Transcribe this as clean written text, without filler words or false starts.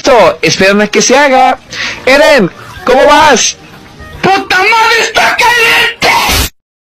listo, esperan a que se haga. Eren, ¿cómo vas? ¡Puta madre!